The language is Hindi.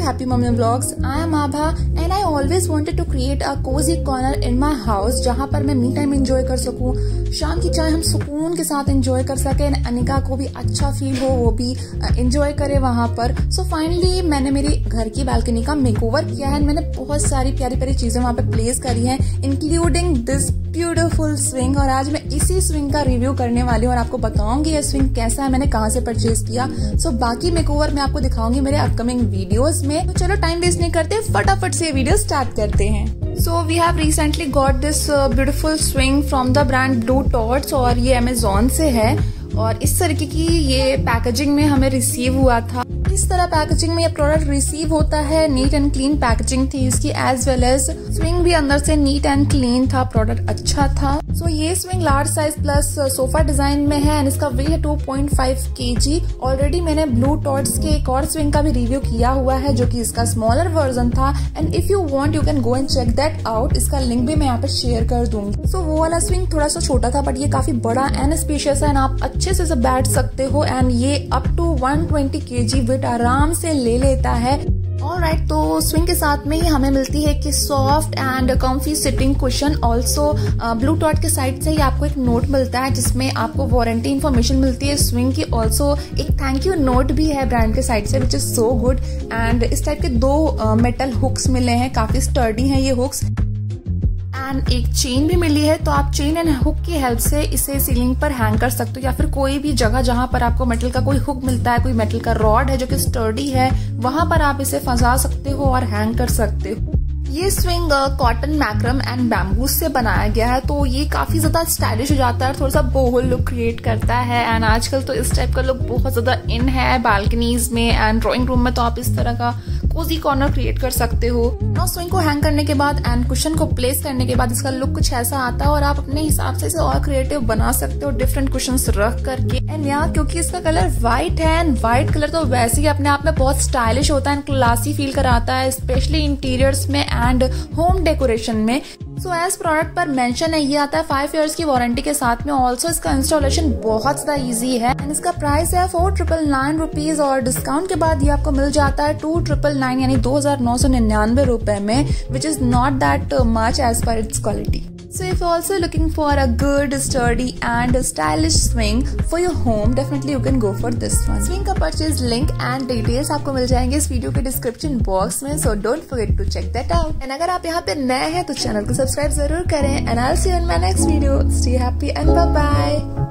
Happy Mummy Vlogs. I am Abha and I always wanted to create a cozy corner in my house जहाँ पर मैं मी टाइम एंजॉय कर सकूँ, शाम की चाय हम सुकून के साथ एंजॉय कर सकें, अनिका को भी अच्छा फील हो, वो भी एंजॉय करे वहाँ पर। सो फाइनली मैंने मेरी घर की बालकनी का मेकओवर किया है। मैंने बहुत सारी प्यारी प्यारी चीजें वहाँ पे प्लेस करी हैं, इंक्लूडिंग दिस ब्यूटीफुल स्विंग। और आज मैं इसी स्विंग का रिव्यू करने वाली हूँ और आपको बताऊंगी ये स्विंग कैसा है, मैंने कहाँ से परचेज किया। सो बाकी मेकओवर मैं आपको दिखाऊंगी मेरे अपकमिंग वीडियोस में। तो चलो टाइम वेस्ट नहीं करते, फटाफट से वीडियो स्टार्ट करते हैं। So we have recently got this beautiful swing from the brand Blue Torch और ये अमेजोन से है और इस तरीके की ये पैकेजिंग में हमें रिसीव हुआ था। इस तरह पैकेजिंग में ये प्रोडक्ट रिसीव होता है। नीट एंड क्लीन पैकेजिंग थी इसकी, एज वेल एज स्विंग भी अंदर से नीट एंड क्लीन था, प्रोडक्ट अच्छा था। सो ये swing large size plus sofa design में है एंड इसका वेट है 2.5 kg। ऑलरेडी मैंने ब्लू टॉर्च के एक और स्विंग का भी रिव्यू किया हुआ है जो कि इसका स्मॉलर वर्जन था and if you want you can go and check that out. इसका लिंक भी मैं यहाँ पे शेयर कर दूंगी। सो वो वाला स्विंग थोड़ा सा छोटा था बट ये काफी बड़ा एंड स्पेशियस है एंड आप अच्छे से बैठ सकते हो एंड ये अप टू 120 kg वेट आराम से ले लेता है। ऑलराइट, तो स्विंग के साथ में ही हमें मिलती है कि soft and comfy sitting cushion. Also Blue Torch के साइड से ही आपको एक नोट मिलता है जिसमें आपको वारंटी इन्फॉर्मेशन मिलती है स्विंग की। ऑल्सो एक थैंक यू नोट भी है ब्रांड के साइड से which is so good. And इस टाइप के 2 मेटल हुक्स मिले हैं, काफी स्टर्डी हैं ये हुक्स एंड एक चेन भी मिली है। तो आप चेन एंड हुक की हेल्प से इसे सीलिंग पर हैंग कर सकते हो या फिर कोई भी जगह जहां पर आपको मेटल का कोई हुक मिलता है, कोई मेटल का रॉड है जो कि स्टर्डी है, वहां पर आप इसे फंसा सकते हो और हैंग कर सकते हो। ये swing cotton macrame and bamboo से बनाया गया है तो ये काफी ज्यादा स्टाइलिश हो जाता है, थोड़ा सा बोहो लुक क्रिएट करता है एंड आजकल तो इस टाइप का लुक बहुत ज्यादा इन है बालकनीज में एंड ड्राइंग रूम में। तो आप इस तरह का कोजी कॉर्नर क्रिएट कर सकते हो। ना स्विंग को हैंग करने के बाद एंड कुशन को प्लेस करने के बाद इसका लुक कुछ ऐसा आता है और आप अपने हिसाब से इसे और क्रिएटिव बना सकते हो डिफरेंट कुशंस रख करके। एंड यहाँ क्योंकि इसका कलर व्हाइट है एंड व्हाइट कलर तो वैसे ही अपने आप में बहुत स्टाइलिश होता है एंड क्लासी फील कराता है, स्पेशली इंटीरियर्स में एंड होम डेकोरेशन में। सो एज प्रोडक्ट पर मेंशन है ये आता है 5 years की वारंटी के साथ में। ऑल्सो इसका इंस्टॉलेशन बहुत ज्यादा इजी है एंड इसका प्राइस है 4,999 रुपीज और डिस्काउंट के बाद ये आपको मिल जाता है 2,999 यानी 2,999 रुपए में, which is not that much as per its quality. So if you're also looking for a good, sturdy and stylish swing for your home, definitely you can go for this one. Swing का purchase link and details आपको मिल जाएंगे इस वीडियो के डिस्क्रिप्शन बॉक्स में, so don't forget to check that out. And अगर आप यहाँ पे नए हैं तो चैनल को सब्सक्राइब जरूर करें and I'll see you in my next video. Stay happy and bye bye.